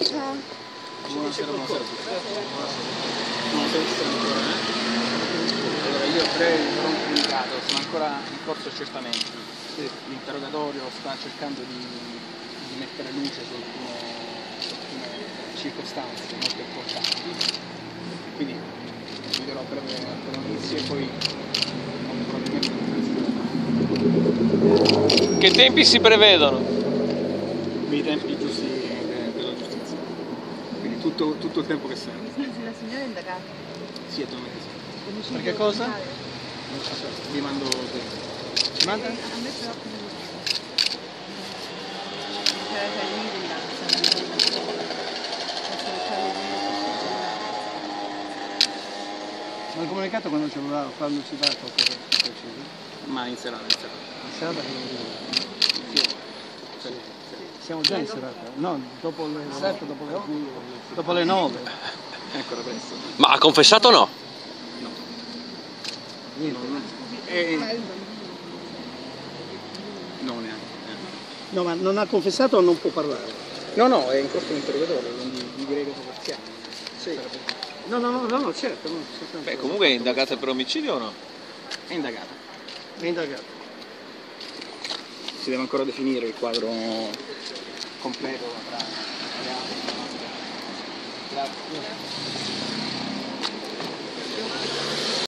Ciao. Buonasera, buonasera a tutti. Non so se ancora, Allora, io a breve farò un comunicato, sono ancora in corso accertamenti. L'interrogatorio sta cercando di mettere luce su alcune circostanze molto importanti. Quindi vi darò a breve alcune notizie e poi molto probabilmente. Che tempi si prevedono? I tempi giusti della giustizia. Quindi tutto il tempo che serve. La signora è indagata. Sì, attualmente sì. Per che cosa? Vi mando dentro. Ci manda? A me però Ma il comunicato quando ci va, quando si va a qualcosa di preciso? Ma in serata, In serata che non dico. Sì. Siamo già in serata? No, dopo le 7, dopo le 8, dopo le 9. Ancora presto. Ma ha confessato o no? Niente. No, neanche. No, ma non ha confessato o non può parlare? No, è in corso l'interrogatorio, quindi vi direi cosa partiamo. Sì. No, certo. No, Beh, comunque è indagata per omicidio o no? È indagata. è indagato. Si deve ancora definire il quadro completo tra reato e maschera.